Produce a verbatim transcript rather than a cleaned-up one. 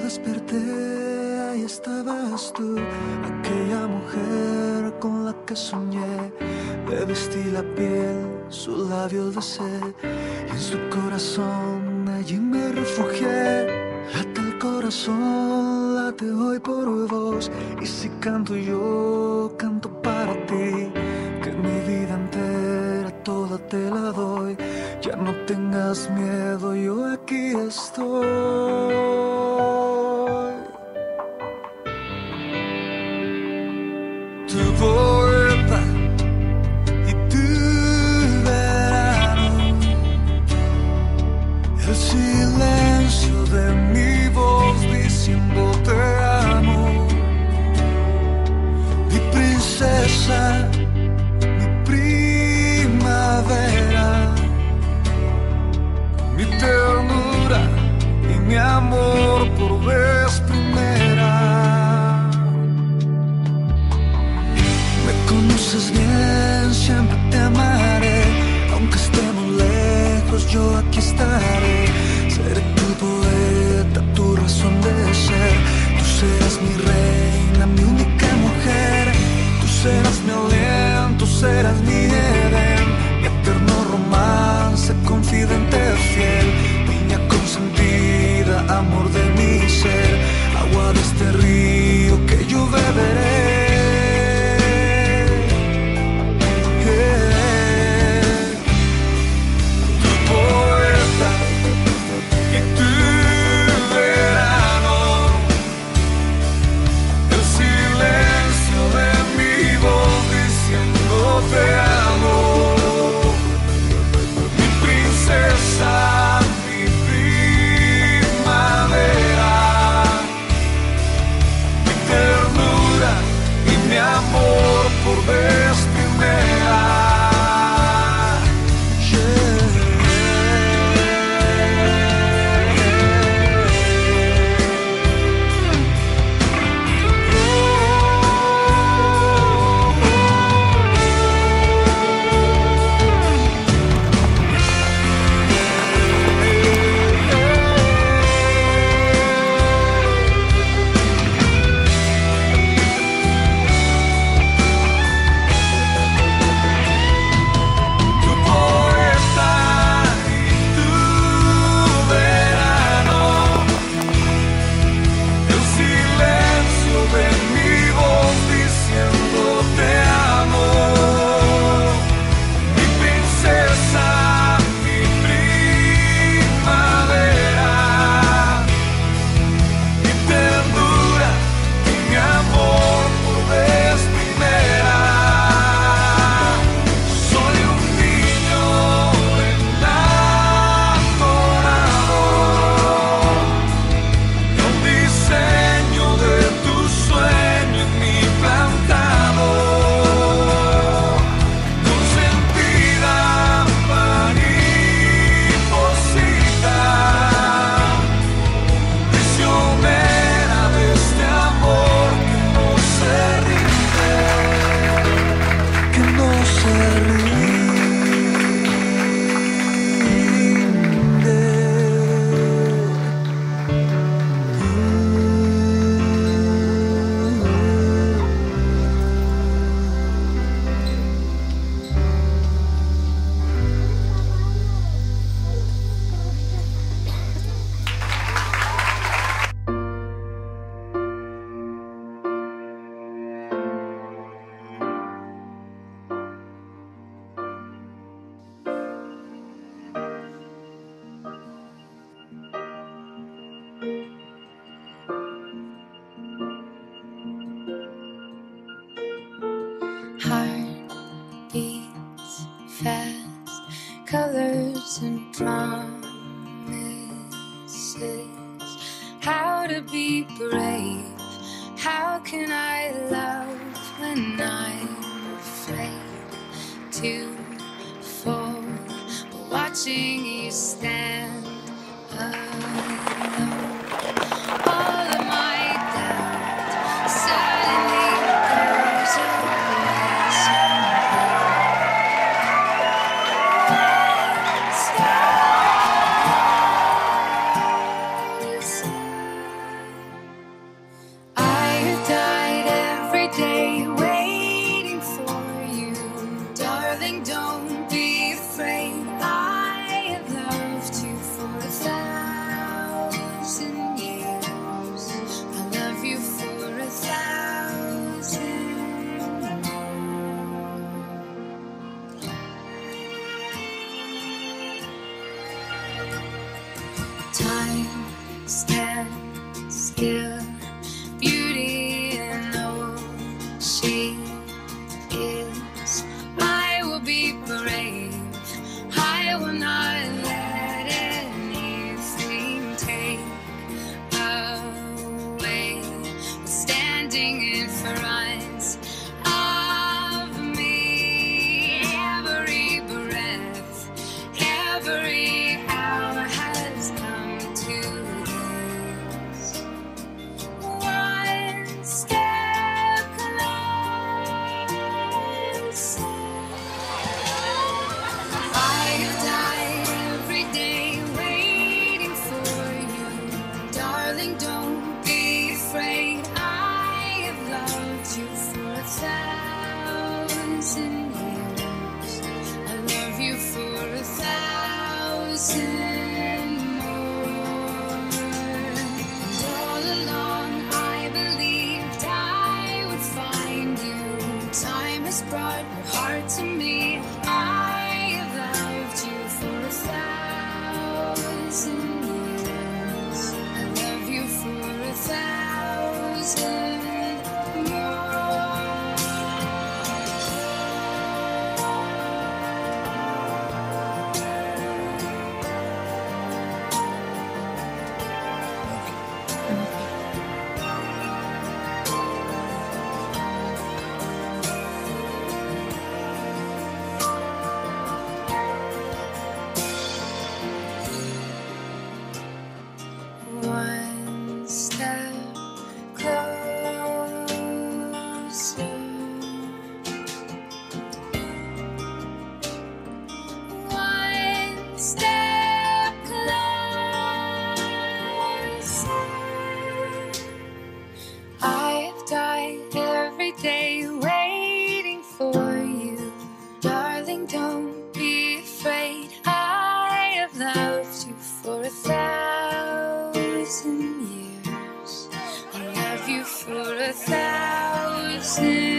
desperté, ahí estabas tú, aquella mujer con la que soñé. Le vestí la piel, su labio besé, y en su corazón allí me refugié. Late el corazón, late hoy por vos, y si canto yo, canto para ti, que mi vida entera toda te la doy. Ya no tengas miedo, yo aquí estoy. Tu poeta y tu verano, el silencio de mi voz diciendo te amo, mi princesa, mi primavera, mi ternura y mi amor por vez primera. Me conoces bien, siempre te amaré, aunque estemos lejos, yo aquí estaré. Seré tu poeta, tu razón de ser. Tú serás mi reina, mi única mujer. Tú serás mi aliento, serás mi Edén, mi eterno romance, confidente fiel, niña consentida, amor de mi ser, agua de este río que yo beberé. Te amo, mi princesa, mi primavera, mi ternura y mi amor por vez primera. Heart beats fast, colors and promises. How to be brave, how can I love when I'm afraid to fall, but watching you stand alone. All of my doubt suddenly goes away somehow. feel beauty in all she is. I will be brave. I will not let anything take away what's standing in front of me. Every breath, every hour has come to this. One step closer. I have died every day waiting for you. Darling, don't be afraid. I have loved you for a thousand years. I love you for a thousand more. And all along I believed I would find you. Time has brought your heart to me. I have loved you for a thousand years. I love you for a thousand more. One step closer. One step closer. I have died every day waiting for you. Darling, don't be afraid. I have loved you for a thousand years. I love you for a thousand